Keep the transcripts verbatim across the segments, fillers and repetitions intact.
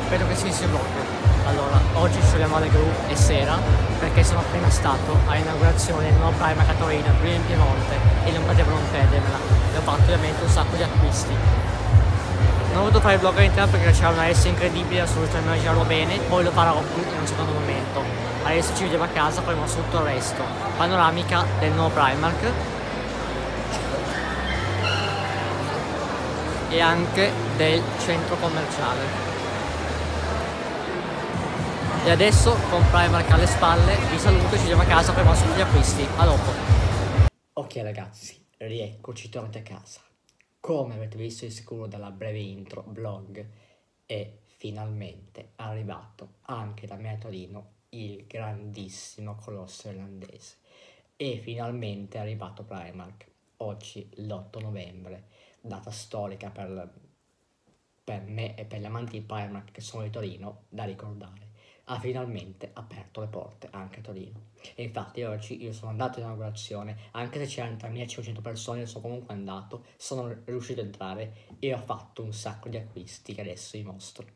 Spero che si sia proprio. Allora, oggi ci troviamo alle gru e sera perché sono appena stato all'inaugurazione del nuovo Primark a Torino, qui in Piemonte, e non potevo non perdermela. E ho fatto ovviamente un sacco di acquisti. Non ho voluto fare il vlog all'interno perché c'era una S incredibile, assolutamente immaginarlo bene, poi lo farò qui in un secondo momento. Adesso ci vediamo a casa, faremo tutto il resto. Panoramica del nuovo Primark e anche del centro commerciale. E adesso con Primark alle spalle vi saluto e ci vediamo a casa per i tutti gli acquisti. A dopo. Ok ragazzi, rieccoci tornati a casa. Come avete visto di sicuro dalla breve intro vlog, è finalmente arrivato anche da me a Torino il grandissimo colosso irlandese. E finalmente è arrivato Primark. Oggi l'otto novembre, data storica per, per me e per gli amanti di Primark che sono di Torino, da ricordare. Ha finalmente aperto le porte anche a Torino. E infatti oggi io sono andato in inaugurazione, anche se c'erano tremilacinquecento persone, io sono comunque andato, sono riuscito ad entrare e ho fatto un sacco di acquisti che adesso vi mostro.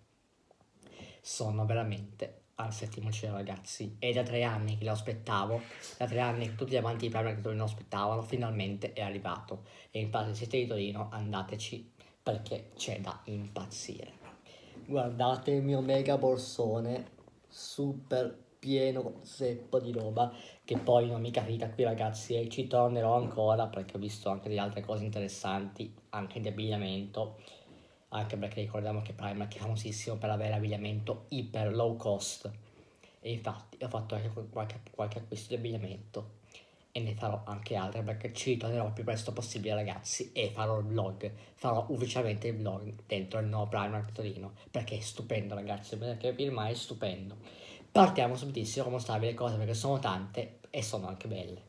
Sono veramente al settimo cielo ragazzi, e da tre anni che lo aspettavo, da tre anni che tutti gli amanti di Primark che Torino lo aspettavano, finalmente è arrivato. E infatti se siete di Torino andateci perché c'è da impazzire. Guardate il mio mega borsone super pieno zeppo di roba, che poi non mi capita qui ragazzi, e ci tornerò ancora perché ho visto anche delle altre cose interessanti, anche di abbigliamento, anche perché ricordiamo che Primark è famosissimo per avere abbigliamento iper low cost, e infatti ho fatto anche qualche, qualche acquisto di abbigliamento e ne farò anche altre perché ci tornerò il più presto possibile ragazzi, e farò il vlog, farò ufficialmente il vlog dentro il nuovo Primark Torino perché è stupendo ragazzi, perché ma è stupendo. Partiamo subitissimo a mostrarvi le cose perché sono tante e sono anche belle.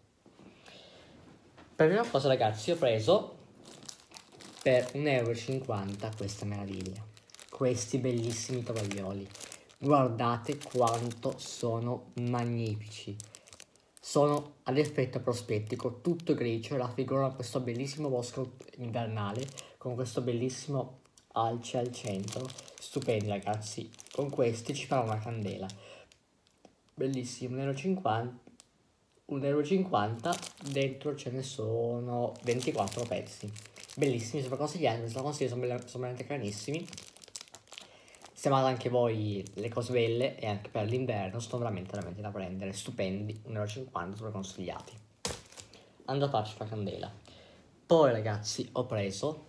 Per prima cosa ragazzi ho preso per un euro e cinquanta questa meraviglia, questi bellissimi tovaglioli, guardate quanto sono magnifici. Sono ad effetto prospettico, tutto grigio, raffigurano questo bellissimo bosco invernale con questo bellissimo alce al centro, stupendi ragazzi, con questi ci farò una candela, bellissimo, un euro e cinquanta, un euro e cinquanta, dentro ce ne sono ventiquattro pezzi, bellissimi, sono consigliati, sono consigliati, sono, sono veramente carinissimi. Se amate anche voi le cose belle e anche per l'inverno sono veramente veramente da prendere, stupendi, un euro e cinquanta, super consigliati. Andrò a farci la candela. Poi ragazzi ho preso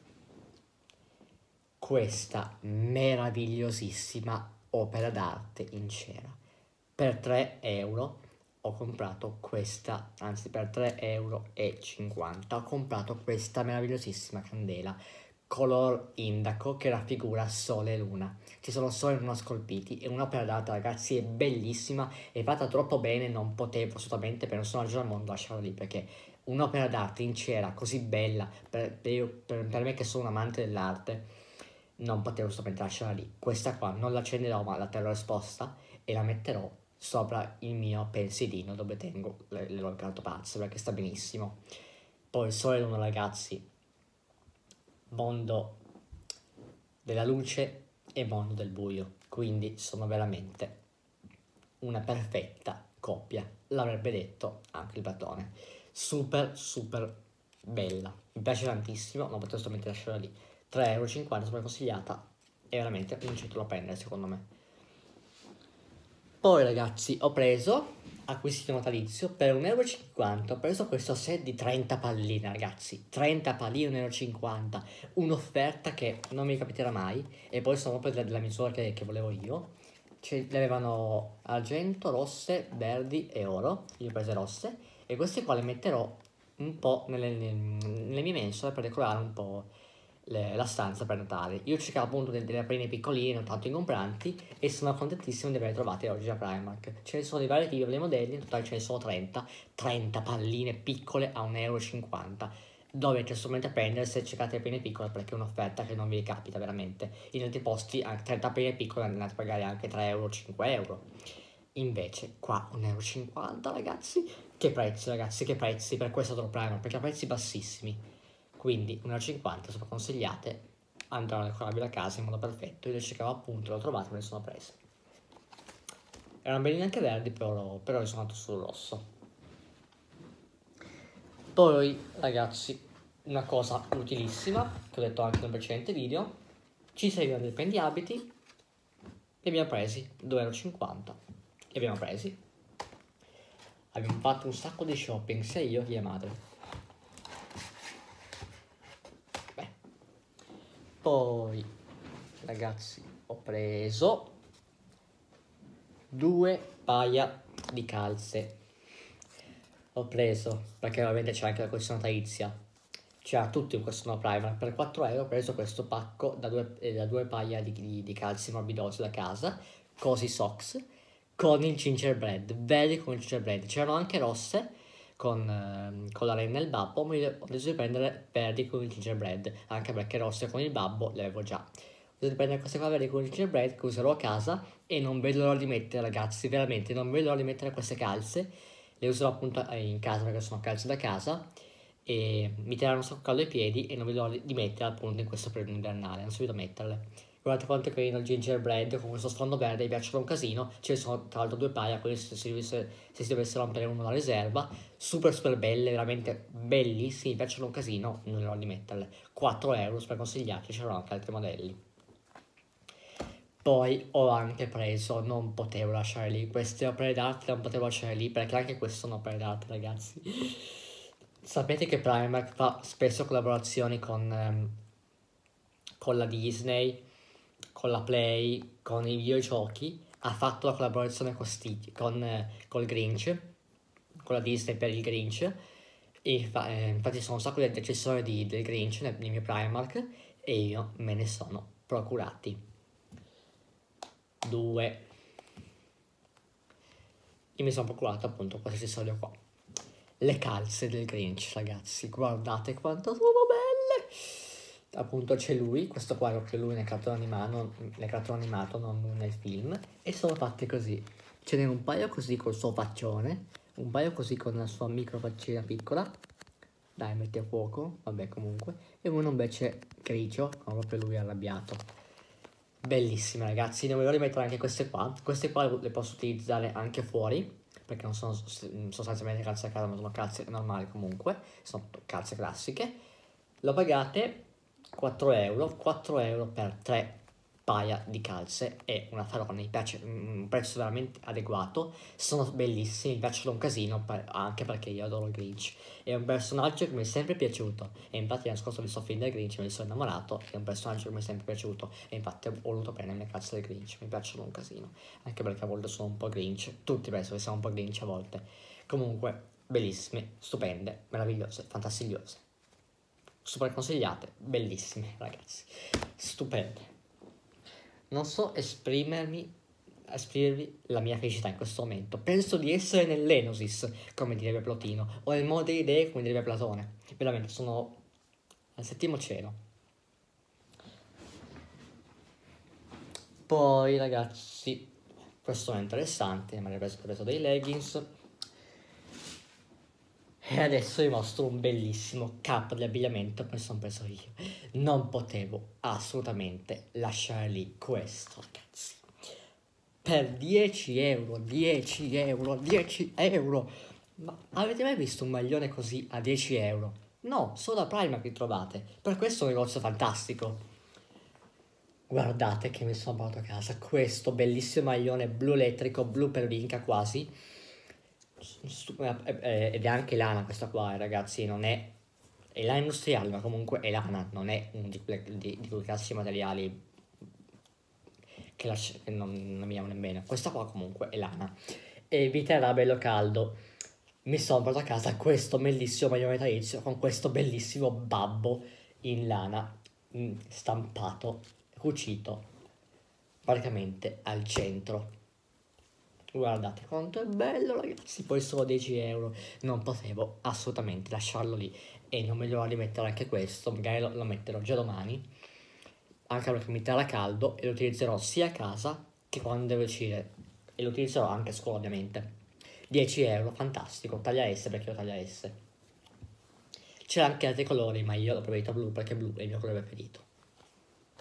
questa meravigliosissima opera d'arte in cera. Per tre euro ho comprato questa, anzi per tre euro e cinquanta ho comprato questa meravigliosissima candela color indaco che raffigura sole e luna. Ci sono sole e luna scolpiti, e un'opera d'arte ragazzi è bellissima, è fatta troppo bene, non potevo assolutamente per nessun ragione al mondo lasciarla lì, perché un'opera d'arte in cera così bella, per, io, per, per me che sono un amante dell'arte, non potevo assolutamente lasciarla lì. Questa qua non la accenderò ma la terrò esposta e la metterò sopra il mio pensilino dove tengo le, le loro cartopazze perché sta benissimo. Poi il sole e luna ragazzi, mondo della luce e mondo del buio, quindi sono veramente una perfetta coppia, l'avrebbe detto anche il Platone. Super super bella, mi piace tantissimo, non potevo solamente lasciarla lì. tre euro e cinquanta super consigliata, è veramente un centro da prendere secondo me. Poi ragazzi ho preso acquisto natalizio per un euro e cinquanta, ho preso questo set di trenta palline ragazzi, trenta palline, un euro e cinquanta, un'offerta che non mi capiterà mai, e poi sono proprio della misura che, che volevo io. Ce le avevano argento, rosse, verdi e oro, io ho prese rosse, e queste qua le metterò un po' nelle, nelle mie mensole per decorare un po' le, la stanza per Natale. Io cercavo appunto delle, delle palline piccoline, non tanto ingombranti, e sono contentissimo di averle trovate oggi a Primark. Ce ne sono di vari tipi, vari modelli, in totale ce ne sono trenta, trenta palline piccole a un euro e cinquanta. Dovete assolutamente prendere se cercate le palline piccole perché è un'offerta che non vi capita veramente. In altri posti anche trenta palline piccole andate a pagare anche tre euro, cinque euro. Invece qua un euro e cinquanta ragazzi, che prezzi ragazzi, che prezzi per questo Primark, perché ha prezzi bassissimi. Quindi un euro e cinquanta sono consigliate andranno a decorarvi la casa in modo perfetto. Io le cercavo appunto, l'ho trovato e me le sono prese. Erano belline anche verdi, però, però io sono andato sul rosso. Poi ragazzi, una cosa utilissima, che ho detto anche nel precedente video, ci servivano dei pendiabiti, li abbiamo presi, due euro e cinquanta, li abbiamo presi. Abbiamo fatto un sacco di shopping, sia io che mia madre. Beh. Poi, ragazzi, ho preso due paia di calze. Ho preso, perché ovviamente c'è anche la collezione natalizia. C'era tutto in questo no Primark. Per quattro euro ho preso questo pacco da due, eh, da due paia di, di, di calze morbidose da casa, Cozy Socks, con il gingerbread, veri con il gingerbread. C'erano anche rosse con, eh, con la renna e il babbo, ma io ho deciso di prendere verdi con il gingerbread, anche perché rosse con il babbo le avevo già. Ho deciso di prendere queste qua verdi con il gingerbread che userò a casa e non vedo l'ora di mettere, ragazzi, veramente non vedo l'ora di mettere queste calze. Le userò appunto in casa perché sono calze da casa e mi terranno un sacco caldo ai piedi e non vedo l'ora di metterle appunto in questo periodo invernale, non so vedo metterle. Guardate quanto è carino il gingerbread con questo sfondo verde, mi piacciono un casino. Ce ne sono tra l'altro due paia, quindi se si, dovesse, se si dovesse rompere uno la riserva. Super super belle, veramente bellissime, mi piacciono un casino, non vedo l'ora di metterle. quattro euro, super consigliati, c'erano anche altri modelli. Poi ho anche preso, non potevo lasciare lì, queste opere d'arte non potevo lasciare lì perché anche queste sono opere d'arte, ragazzi. Sapete che Primark fa spesso collaborazioni con, ehm, con la Disney, con la Play, con i videogiochi. Ha fatto la collaborazione con, Steve, con eh, col Grinch, con la Disney per il Grinch. E fa, eh, infatti sono un sacco di accessori di, del Grinch nel, nel mio Primark e io me ne sono procurati due. Io mi sono procurato appunto questo accessorio qua, le calze del Grinch, ragazzi, guardate quanto sono belle. Appunto c'è lui, questo qua è proprio lui nel cartone animato, nel cartone animato, non nel film, e sono fatte così. Ce n'è un paio così col suo faccione, un paio così con la sua micro faccina piccola, dai metti a fuoco, vabbè comunque, e uno invece grigio, con proprio lui arrabbiato. Bellissime ragazzi, ne voglio rimettere anche queste qua. Queste qua le posso utilizzare anche fuori, perché non sono sostanzialmente calze a casa, ma sono calze normali comunque, sono calze classiche. Lo pagate quattro euro, quattro euro per tre paia di calze e una farona, mi piace, un prezzo veramente adeguato, sono bellissimi, mi piacciono un casino, anche perché io adoro il Grinch, è un personaggio che mi è sempre piaciuto e infatti l'anno scorso mi sono film del Grinch, me ne sono innamorato, è un personaggio che mi è sempre piaciuto e infatti ho voluto prendere le calze del Grinch, mi piacciono un casino, anche perché a volte sono un po' Grinch, tutti penso che siamo un po' Grinch a volte, comunque bellissime, stupende, meravigliose, fantasigliose, super consigliate, bellissime ragazzi, stupende. Non so esprimermi, esprimervi la mia felicità in questo momento. Penso di essere nell'Enosis, come direbbe Plotino, o nel mondo delle idee, come direbbe Platone. Veramente, sono al settimo cielo. Poi, ragazzi, questo è interessante, mi ha preso, preso dei leggings. E adesso vi mostro un bellissimo capo di abbigliamento che mi sono preso io. Non potevo assolutamente lasciare lì questo, ragazzi. Per dieci euro, dieci euro, dieci euro. Ma avete mai visto un maglione così a dieci euro? No, solo a Primark li trovate. Per questo è un negozio fantastico. Guardate che mi sono portato a casa questo bellissimo maglione blu elettrico, blu per vinca quasi. Ed è anche lana questa qua, ragazzi, non è, è lana industriale, ma comunque è lana, non è un di, di, di quei classici materiali che, la, che non, non mi amo nemmeno. Questa qua comunque è lana e vi terrà bello caldo. Mi sono portato a casa questo bellissimo maglione natalizio con questo bellissimo babbo in lana stampato, cucito praticamente al centro. Guardate quanto è bello, ragazzi. Poi solo dieci euro, non potevo assolutamente lasciarlo lì e non me lo voglio rimettere anche questo, magari lo, lo metterò già domani, anche perché mi terrà caldo e lo utilizzerò sia a casa che quando devo uscire, e lo utilizzerò anche a scuola ovviamente. dieci euro, fantastico, taglia S perché io taglia S. C'era anche altri colori, ma io l'ho preferito blu perché blu è il mio colore preferito.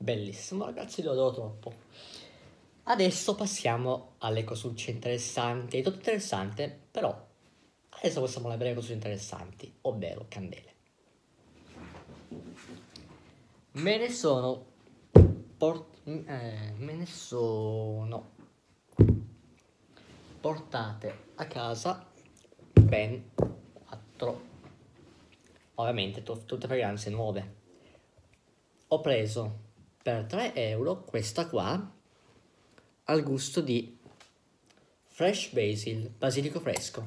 Bellissimo ragazzi, lo adoro troppo. Adesso passiamo alle cosucce interessanti. È tutto interessante, però adesso possiamo vedere le cose interessanti, ovvero candele. Me ne sono port- eh, me ne sono portate a casa ben quattro, ovviamente t- tutte fragranze nuove. Ho preso per tre euro questa qua al gusto di Fresh Basil, basilico fresco,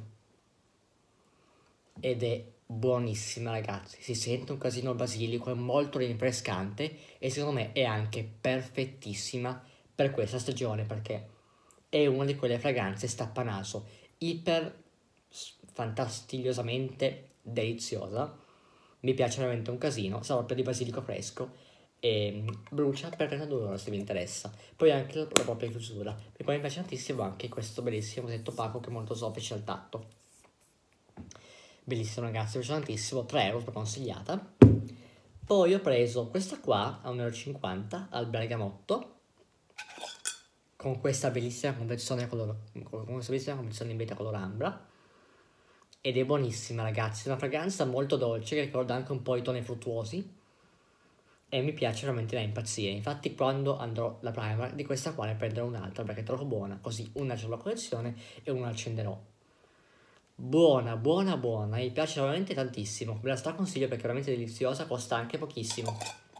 ed è buonissima ragazzi, si sente un casino il basilico, è molto rinfrescante e secondo me è anche perfettissima per questa stagione perché è una di quelle fragranze stappanaso iper fantastigliosamente deliziosa. Mi piace veramente un casino, sa proprio di basilico fresco e brucia per trentadue euro se vi interessa. Poi anche la, la propria chiusura, per cui mi piace tantissimo anche questo bellissimo rosetto opaco che è molto soffice al tatto. Bellissimo ragazzi, mi piace tantissimo, tre euro per consigliata. Poi ho preso questa qua a uno e cinquanta euro al bergamotto, con questa bellissima confezione color, con questa bellissima confezione in vita color ambra, ed è buonissima ragazzi, una fragranza molto dolce che ricorda anche un po' i toni fruttuosi e mi piace veramente da impazzire. Infatti quando andrò alla Primark di questa qua ne prenderò un'altra perché è troppo buona, così una ce l'ho collezione e una accenderò. Buona, buona, buona, mi piace veramente tantissimo, ve la straconsiglio perché è veramente deliziosa, costa anche pochissimo.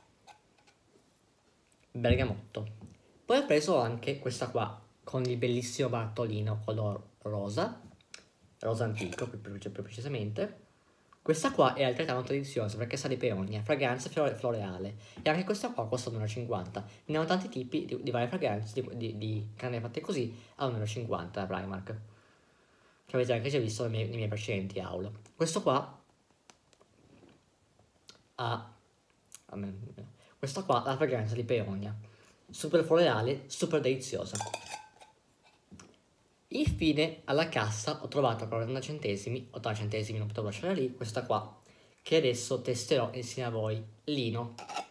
Bergamotto. Poi ho preso anche questa qua con il bellissimo bartolino color rosa, rosa antico più, più, più precisamente. Questa qua è altrettanto deliziosa perché sa di peonia, fragranza floreale, e anche questa qua costa uno e cinquanta. Ne ho tanti tipi di, di varie fragranze di, di, di canne fatte così a uno e cinquanta da Primark, che avete anche già visto nei miei, nei miei precedenti haul. Questo qua ha questa qua ha la fragranza di peonia, super floreale, super deliziosa. Infine alla cassa ho trovato per ottanta centesimi, ottanta centesimi non potevo lasciare lì, questa qua che adesso testerò insieme a voi, Lino.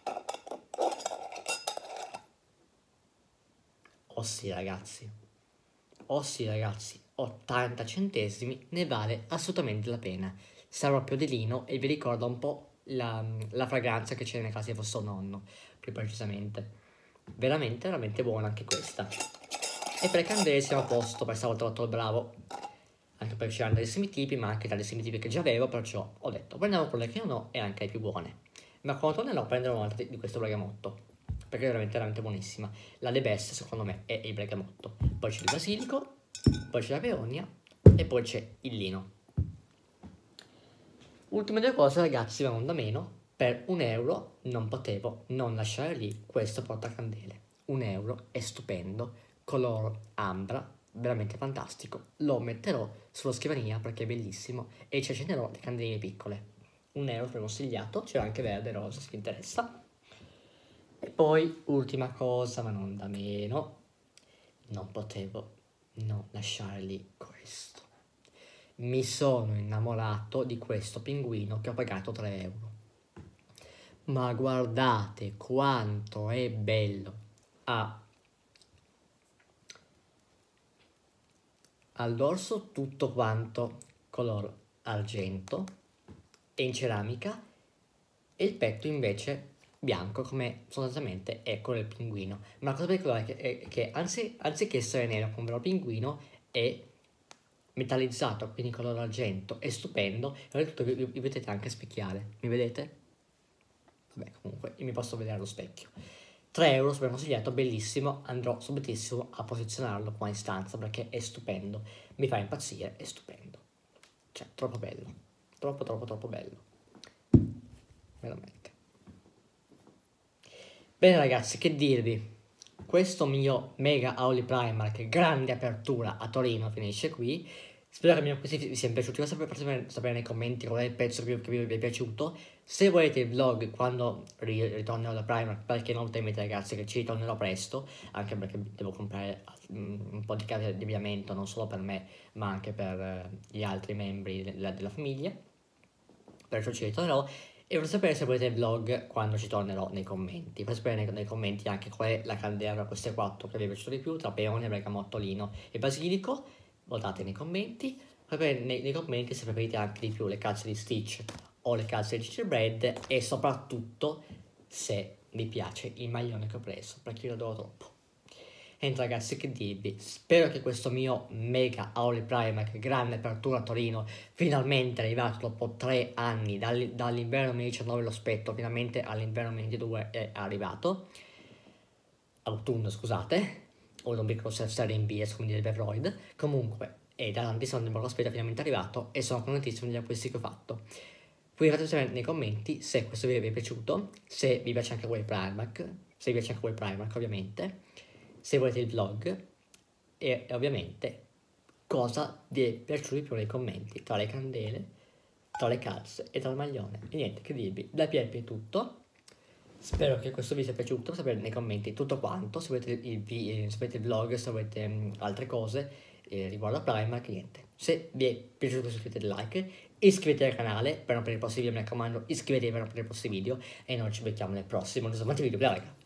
Oh sì ragazzi, oh sì ragazzi, ottanta centesimi ne vale assolutamente la pena. Sa proprio di Lino e vi ricorda un po' la, la fragranza che c'è nelle case di vostro nonno, più precisamente. Veramente, veramente buona anche questa. E per le candele siamo a posto, per stavolta ho fatto il bravo. Anche perché c'erano tantissimi tipi, ma anche tantissimi tipi che già avevo, perciò ho detto prendiamo quelle che non ho e anche le più buone. Ma quando tornerò prenderò un'altra di questo bergamotto, perché è veramente, veramente buonissima. La the best secondo me è il bergamotto. Poi c'è il basilico, poi c'è la peonia e poi c'è il lino. Ultime due cose ragazzi, ma non da meno. Per un euro non potevo non lasciare lì questo portacandele. Un euro è stupendo, color ambra, veramente fantastico. Lo metterò sulla scrivania perché è bellissimo e ci accenderò le candeline piccole. Un euro per consigliato, c'è anche verde e rosa se vi interessa. E poi ultima cosa, ma non da meno, non potevo non lasciare lì questo. Mi sono innamorato di questo pinguino che ho pagato tre euro. Ma guardate quanto è bello. Ha al dorso tutto quanto color argento e in ceramica e il petto invece bianco come sostanzialmente è quello del pinguino. Ma la cosa particolare è che, è che anzi, anziché essere nero come il pinguino è metallizzato, quindi color argento, è stupendo e oltretutto vi, vi vedete anche specchiare, mi vedete? Vabbè comunque io mi posso vedere allo specchio. tre euro super consigliato, bellissimo, andrò subitissimo a posizionarlo qua in stanza perché è stupendo, mi fa impazzire, è stupendo, cioè troppo bello, troppo troppo troppo bello, veramente. Bene ragazzi, che dirvi, questo mio mega haul Primark, grande apertura a Torino finisce qui. Spero che il mio acquisto vi sia piaciuto, io sapere, sapere, sapere nei commenti qual è il pezzo che vi, vi è piaciuto. Se volete il vlog quando ritornerò da Primark, perché non temete ragazzi che ci ritornerò presto, anche perché devo comprare un po' di case di abbigliamento non solo per me ma anche per gli altri membri della, della famiglia, perciò ci ritornerò. E vorrei sapere se volete il vlog quando ci tornerò nei commenti. Fate sapere nei, nei commenti anche qual è la candela tra queste quattro che vi è piaciuto di più, tra peone, bergamottolino e basilico. Votate nei commenti. Fate sapere nei, nei commenti se preferite anche di più le calze di Stitch o le calze di gingerbread, e soprattutto se vi piace il maglione che ho preso, perché io lo adoro troppo. E ragazzi, che dirvi, spero che questo mio mega Auli Primark grande apertura a Torino, finalmente arrivato dopo tre anni, dall'inverno duemiladiciannove lo aspetto, finalmente all'inverno duemilaventidue è arrivato, autunno scusate, o non vi considerare in B S come dire Beroid, comunque è da tantissimo tempo lo aspetto, è finalmente arrivato e sono contentissimo degli acquisti che ho fatto. Poi fate sapere nei commenti se questo video vi è piaciuto, se vi piace anche voi Primark, se vi piace anche voi Primark ovviamente, se volete il vlog e, e ovviamente cosa vi è piaciuto di più nei commenti, tra le candele, tra le calze e tra il maglione. E niente, che dirvi, da Pierpi è tutto. Spero che questo video sia piaciuto, sapete nei commenti tutto quanto, se volete il, eh, se volete il vlog, se volete mh, altre cose eh, riguardo a Primark, niente. Se vi è piaciuto iscrivetevi like, iscrivetevi al canale per non perdere i prossimi video, mi raccomando iscrivetevi per non perdere i prossimi video e noi ci becchiamo nel prossimo, non so quanti video, raga.